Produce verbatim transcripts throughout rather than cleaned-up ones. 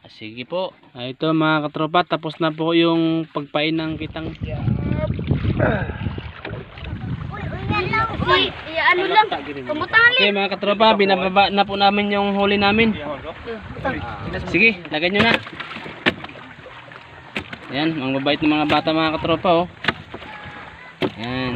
Sige po. Ah, ito mga katropa, tapos na po yung pagpain ng kitang. Uy, iya ano lang. Pamutangan Okay mga katropa, binababa na po namin yung huli namin. Sige, lagay nyo na. Yan, mga mabait ng mga bata mga katropa oh. Yan.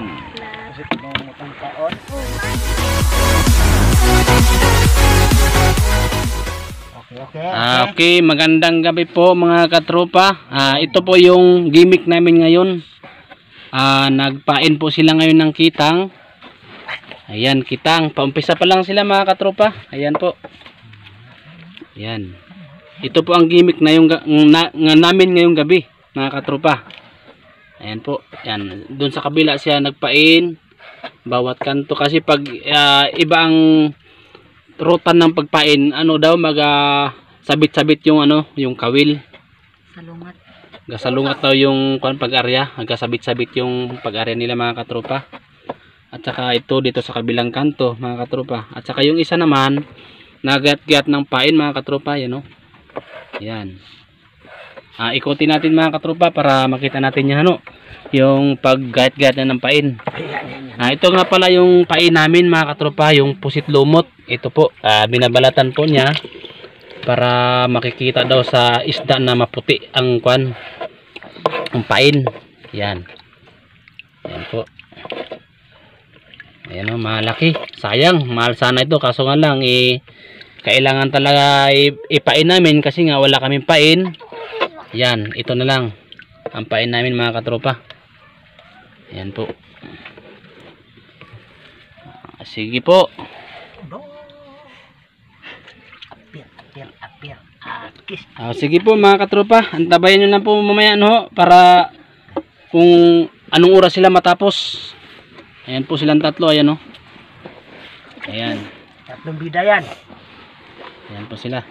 Okay, Ah, okay, magandang gabi po mga katropa. Ah, ito po yung gimmick namin ngayon. Ah, nagpain po sila ngayon ng kitang. Ayan, kitang. Paumpisa pa lang sila mga katropa. Ayan po. Ayan. Ito po ang gimmick na yung na, nga namin ngayong gabi, mga katropa. Ayan po. Ayan, doon sa kabila siya nagpain bawat kanto kasi pag uh, iba ang rutan ng pagpain, ano daw mag uh, sabit-sabit yung ano, yung kawil. Salungat. Gasalungat daw yung kuan pag-arya, nagkasabit-sabit yung pag-arya nila mga katropa. At saka ito dito sa kabilang kanto mga katropa. At saka yung isa naman nagat-gat ng pain mga katropa, yan oh. Yan. Ah, ikutin natin mga katropa para makita natin yan ano, yung pag-gat-gat na ng pain. Ah, ito nga pala yung pain namin mga katropa, yung pusit lumot. Ito po, ah, binabalatan po niya para makikita daw sa isda na maputi ang kwan, ang pain. Yan. Yan po. Ayan o, malaki. Sayang, mahal sana ito. Kaso nga lang, eh, kailangan talaga ipain namin kasi nga wala kaming pain. Yan, ito na lang ang pain namin mga katropa. Ayan po. Sige po. Ah, sige po mga katropa, antabayan nyo na po mamaya no, para kung anong oras sila matapos. Ayan po silang tatlo, ayan o. Ayan. tatlong bida yan. Ayan po sila.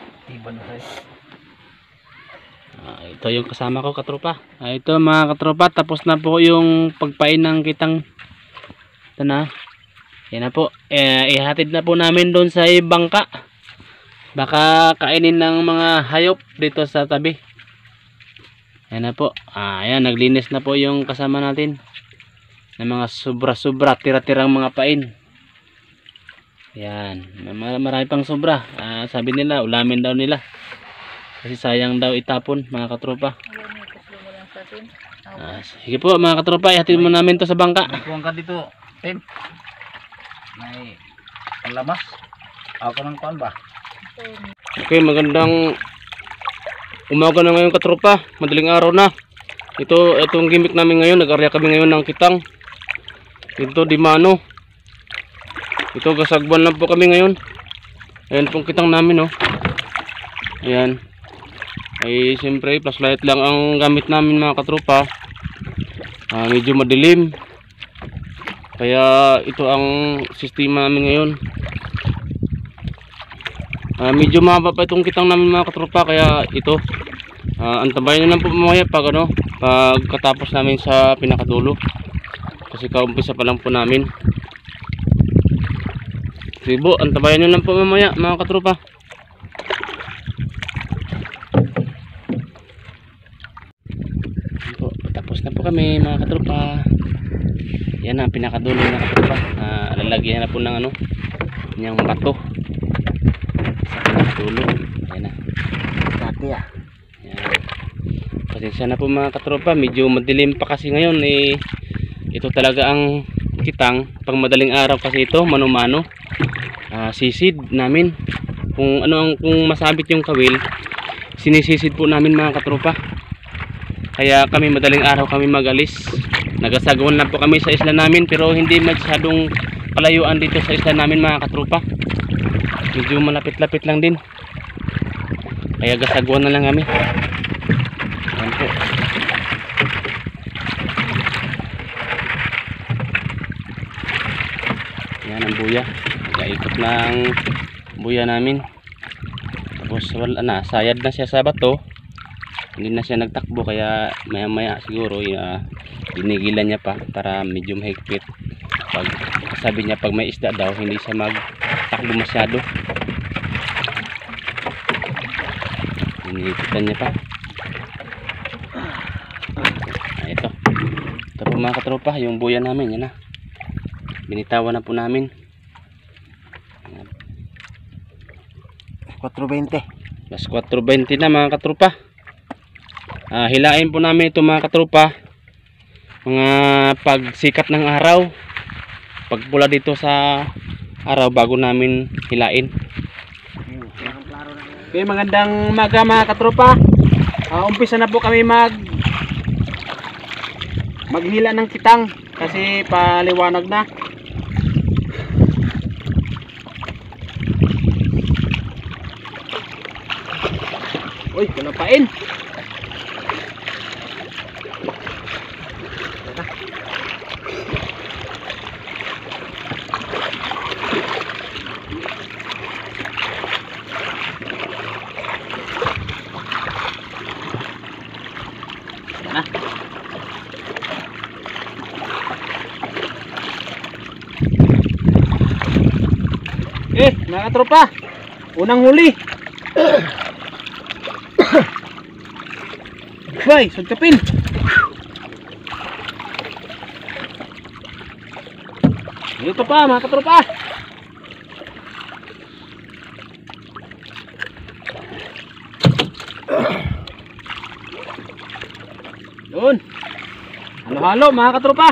Ah, ito yung kasama ko katropa. Ah, ito mga katropa, tapos na po yung pagpain ng kitang. Ito na. Ayan na po. Eh, ihatid na po namin doon sa bangka. Baka kainin ng mga hayop dito sa tabi. Ayan na po. Ah, ayan, naglinis na po yung kasama natin ng mga sobra-sobra, tira-tirang mga pain. Ayan, marami pang sobra. Ah, sabi nila, ulamin daw nila. Kasi sayang daw itapon mga katropa. Ah, sige po mga katropa, ihatid mo namin to sa bangka. Magpuan ka dito, Tim. May labas. Ako ng kuan ba? Okay, magandang umaga na ngayon katropa. Madaling araw na. Ito, itong gimmick namin ngayon. Nag-arya kami ngayon ng kitang. Ito, di mano. Ito, gasagban lang po kami ngayon. Ayan pong kitang namin, oh. Ayan. Ay, siyempre, flashlight lang ang gamit namin mga katropa. Ah, medyo madilim. Kaya, ito ang sistema namin ngayon. Uh, medyo mahaba pa itong kitang namin mga katropa, kaya ito uh, antabayan nyo lang po mamaya pag ano, pagkatapos namin sa pinakadulo kasi kaumpisa pa lang po namin. Sibo, antabayan nyo lang po mamaya mga katropa. Po, tapos na po kami mga katropa. Yan ang pinakadulo mga katropa. Uh, lalagyan na po ng ano, yung bato dulo. Ayan na. Dati ah. Ayan. Pasensya na po mga katropa, medyo madilim pa kasi ngayon eh. Ito talaga ang kitang pang madaling araw kasi ito, mano-mano. Uh, sisid namin. Kung ano ang kung masabit yung kawil, sinisisid po namin mga katropa. Kaya kami madaling araw kami magalis. Nagasagawan na po kami sa isla namin pero hindi masyadong kalayuan dito sa isla namin mga katropa. Medyo malapit-lapit lang din. Kaya gasagwan na lang kami. Ayan po. Ayan ang buya. Nakaikot na ang buya namin. Tapos wala na. Sayad na siya sa bato. Hindi na siya nagtakbo. Kaya maya maya siguro uh, dinigilan niya pa para medyo mahigpit. Pag sabi niya pag may isda daw hindi siya magtakbo masyado. Hinihigitan niya pa. Ah, ito. Ito po mga katropa, yung buya namin. Yan na. Binitawan na po namin. four twenty. Plus four twenty na mga katropa. Ah, hilain po namin ito mga katropa. Mga pagsikat ng araw. Pagpula dito sa araw bago namin hilain. Okay, magandang umaga mga katropa. Uh, umpisa na po kami mag maghila ng kitang kasi paliwanag na. Uy, pinapain. Na. Eh, mga tropa, unang huli. Bay, sugkapin. Ito pa mga katropa. Yun. Halo-halo mga katropa.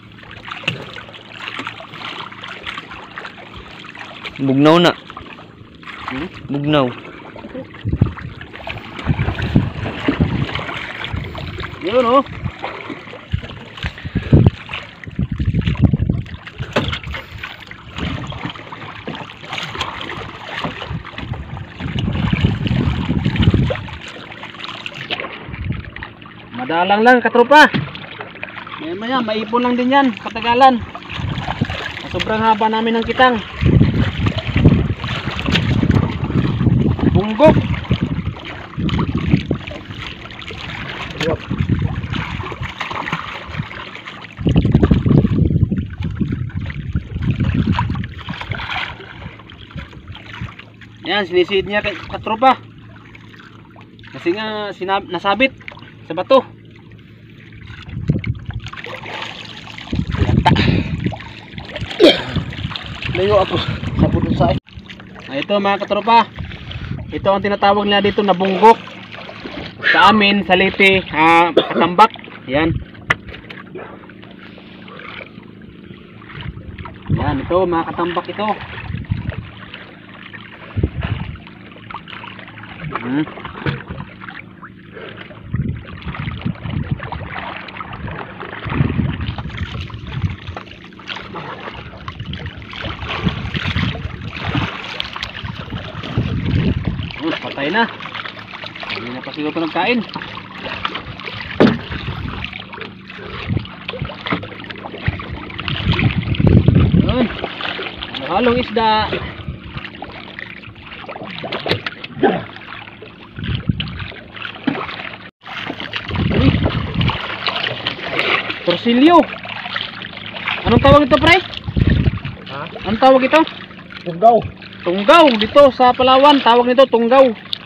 Bugnaw na. Hmm? Bugnaw. Yun oh. Madalang lang katropa. Maya maya maipon lang din yan katagalan. Sobrang haba namin ng kitang. Bunggok. Yan, sinisid niya kay katropa. Kasi nga sinab nasabit sa bato. Layo ako sa puno sa. Ah, ito mga katropa. Ito ang tinatawag nila dito na bunggok. Sa amin, sa Leyte, ah, katambak. Yan. Yan, ito mga katambak ito. Hmm. Uh, patay na. Hindi na pa siguro ito nagkain. Yun. Halong isda. Uy. Torsilyo. Anong tawag ito, pre? Ha? Anong tawag ito? Tunggaw. Tunggaw. Dito sa Palawan, tawag nito tunggaw.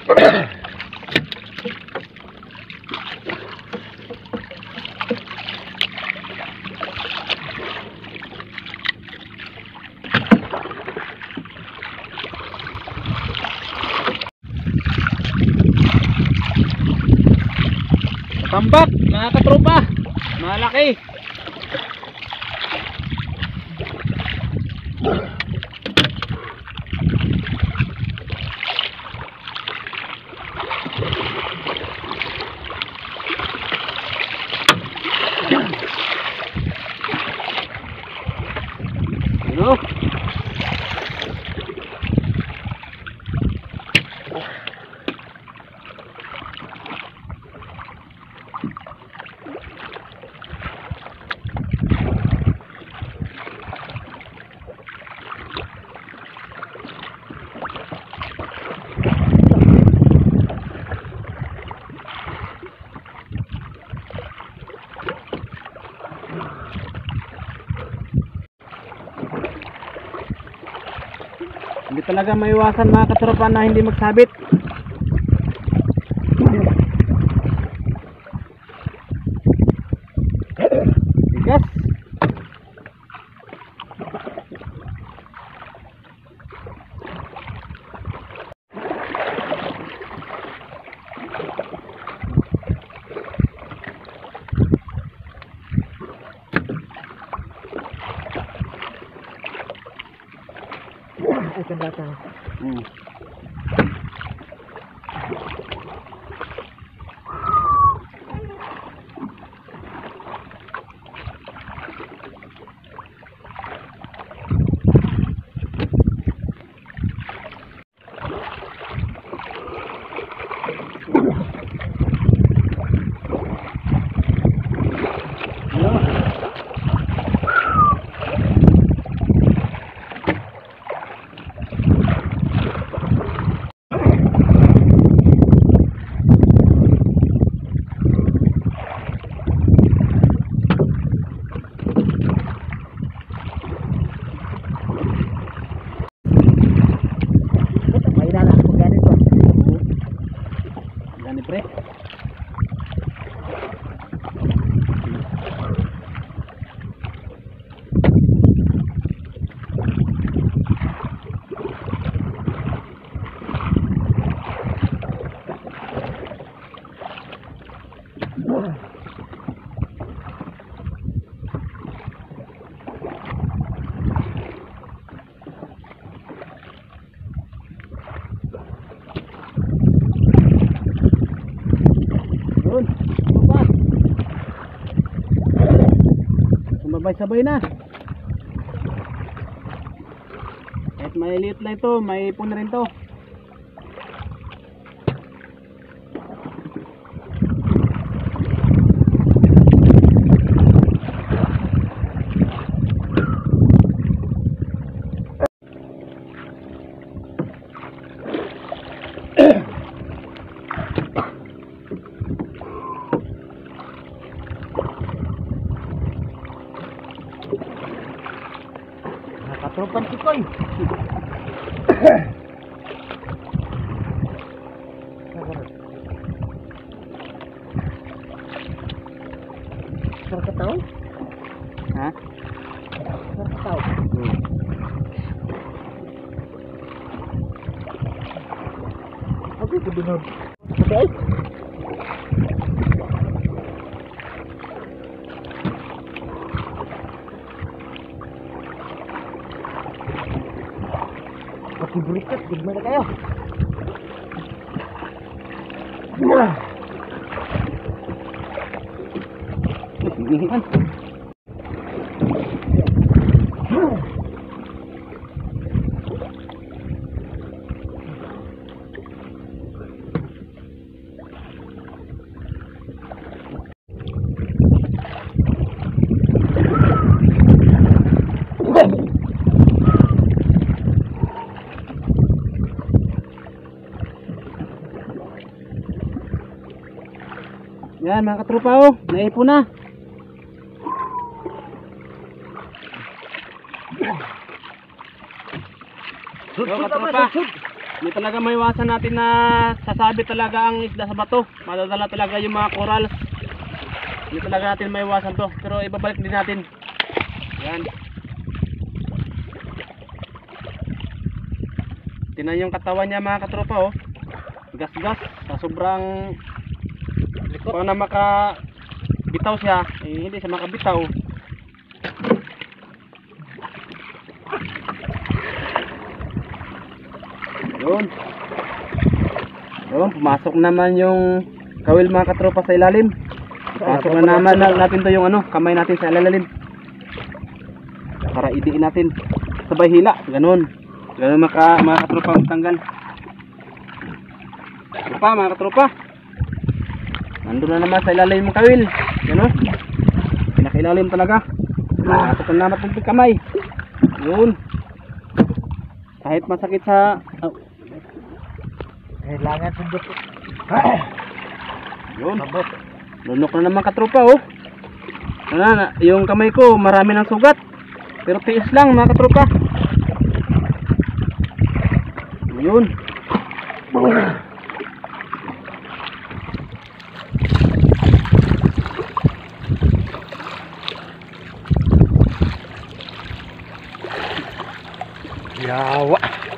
Tambak, mga katropa. Malaki. Ano? Hindi talaga maiwasan mga katropa na hindi magsabit. Bigas. Akan datang. Hmm. Gani pre. Yun, lupas. Sumabay-sabay na. Kahit may liit lang ito, may ipon na rin to. Nakatrupan si Koy. Sarkataw? Ha? Sarkataw. Hmm. Ako ito binod. Okay? Berikat, gimana kayo? Tinggihan. Yan mga katropa, oh, naipon na. So, katropa, hindi talaga maiwasan natin na sasabi talaga ang isda sa bato. Madadala talaga yung mga corals. Hindi talaga natin maiwasan to, pero ibabalik din natin. Yan. Tingnan yung katawan niya mga katropa, oh. Gas-gas sa sobrang kung na makabitaw siya, eh, hindi siya makabitaw. Yun. Yun, pumasok naman yung kawil mga katropa sa ilalim. Pasok na naman natin to yung ano, kamay natin sa ilalim. Para idiin natin. Sabay hila, ganun. Ganun maka, mga katropa tanggal. Katropa, mga katropa. Nandun na naman sa ilalim ng kawil. Yan o. Pinakailalim talaga. Nakasok na naman ng kamay. Yun. Kahit masakit sa... Oh. Kailangan sundot. Yun. Lunok na naman katropa, oh. Ano na, yung kamay ko marami ng sugat. Pero tiis lang mga katropa. Yun.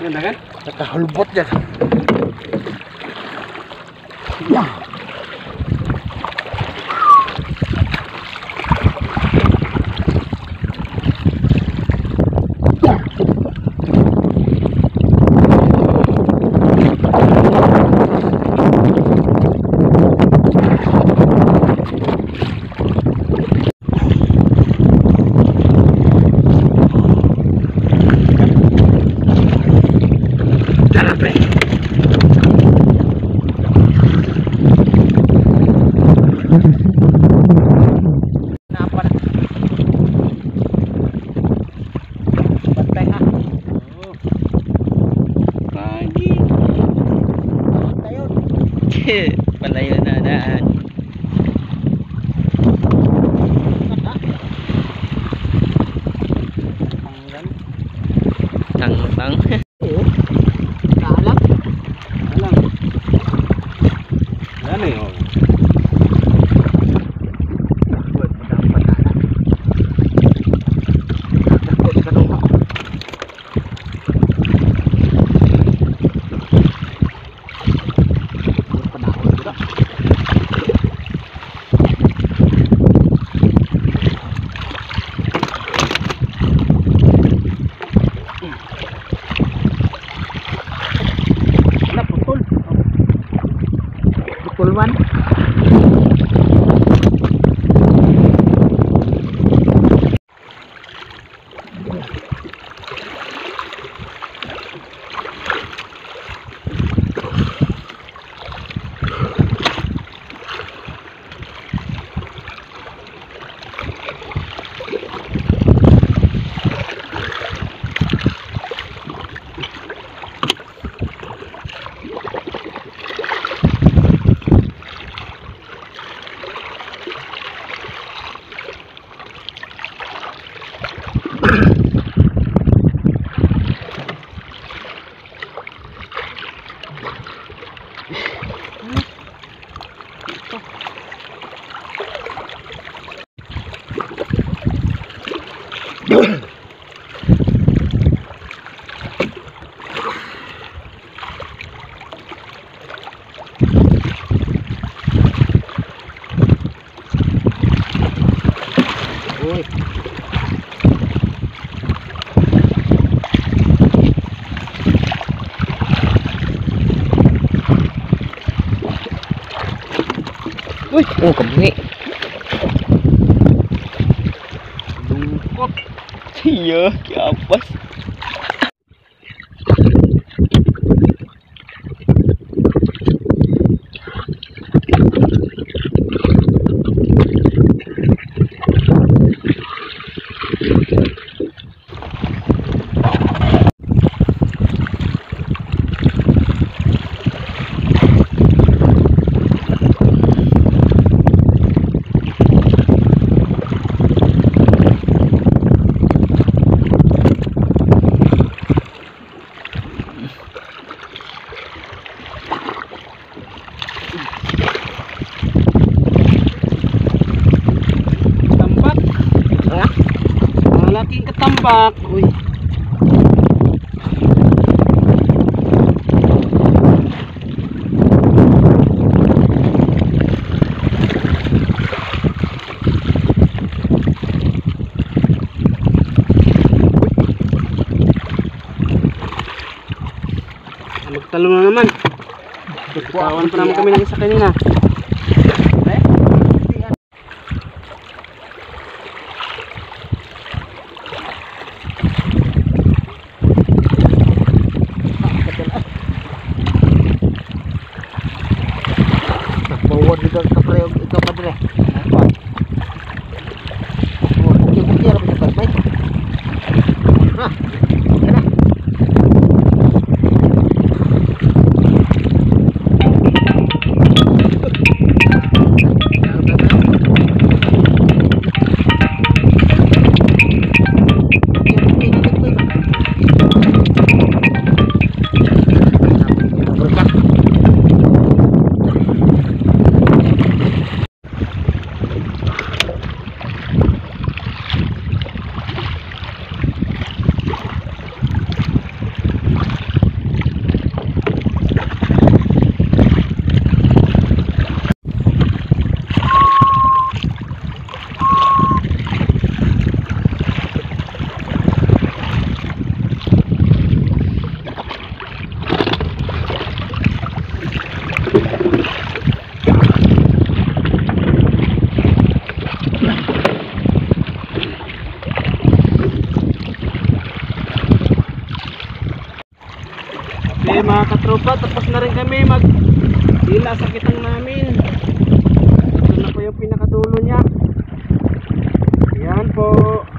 Ganda kan? Nakahulbot yan. Palayo na daan. Tang tang. Oo. Naalap. Alam. Ano yun? Buat padang patana. Takot sa kaduha. Panahon juga. Ala putol. Putulwan. Uy. Uy, oh kebungi. Dungkot. Iya, apa sih? Tambak. Hah? Malaking ketambak. Uy. Magtalo na naman. Kawan pa naman kami ng isa kanina. Bawon dito sa preo ikaw pa dire. Oh, bukti-bukti ra sa barbay. Ha. Kana. rin kami mag hila sa kitang namin. Ito na po yung pinakadulo niya. Yan po.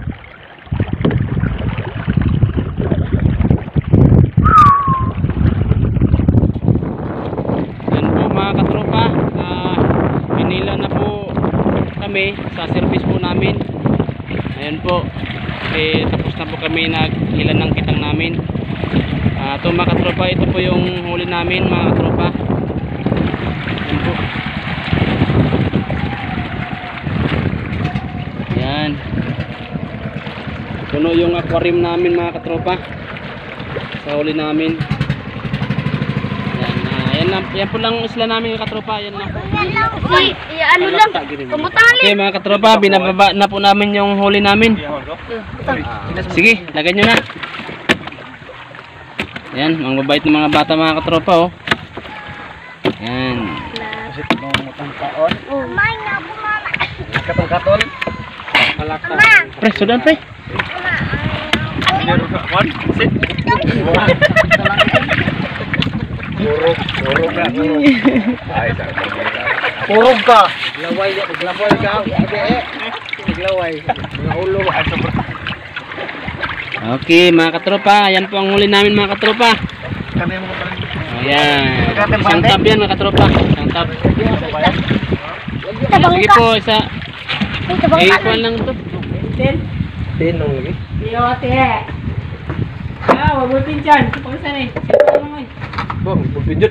Yan po mga katropa. Uh, pinila na po kami sa service po namin. Ayan po. Eh, tapos na po kami naghila ng kitang namin. Uh, ito mga katropa, ito po yung huli namin mga katropa. Ayan po. Ayan. Puno yung aquarium namin mga katropa. Sa huli namin. Ayan, uh, ayan, lang, ayan po lang isla namin mga katropa. Ayan lang po. Si, iya, ano lang. Kumutangan li. Okay mga katropa, binababa na po namin yung huli namin. Sige, lagay nyo na. Ayan, mga babait ng mga bata mga katropa oh. Ayan. Kasi itong utang taon. Kumain na ako, mama. Katol-katol. Kalakta. Pre, sudan pre. Kon, sit. Purog, purog ka, purog. Ay, purog ka. Glaway, glaway ka. Glaway. Mga ulo. Okay mga katropa, ayan po ang huli namin mga katropa. Kanay mo pa rin. Ayan. Isang tab yan mga katropa. Isang tab. Sige po, isa. Eh, kuhan lang ito. Tinong lagi. Iyote. Ah, wag mo pinjan. Kapag saan eh. Saan mo eh. Bong, pupinjut.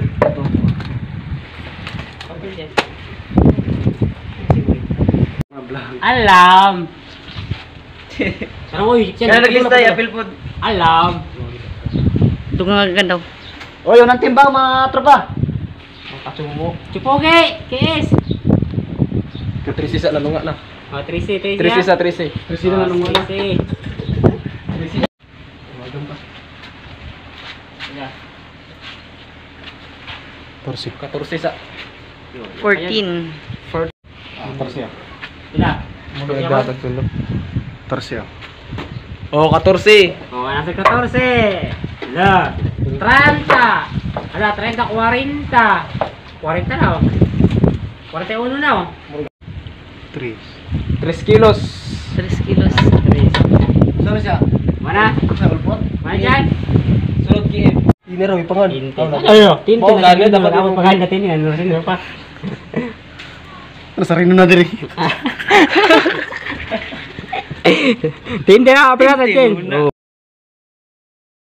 Alam. Sarang oy, Kaya naglista ya, apil po. Alam. Dungan ka daw. O, yun ang timba mga tropa. Kasumo. Chupoge, kes. Trisi sa lalunga na. Oh, trisi, trisi. Trisi sa trisi. Trisi na lalunga na. Trisi. Torsi. Katorsi sa. fourteen. Torsi. Ila. Muna gatag tulog. Torsi. Oh, katorsi. Oh, nasa fourteen. Ala. thirty. Ala, thirty, forty. forty na oh. forty-one na oh. Tres. Tres kilos. Tres kilos. Saan siya? Mana? Sa ulpot? Mana dyan? Sunod ki Ini raw ipangan. Ayo, tintin Mau na gani dapat dapat ako pagkain natin yan. Ano pa? Terus sarino na diri. Tintin na, apel natin.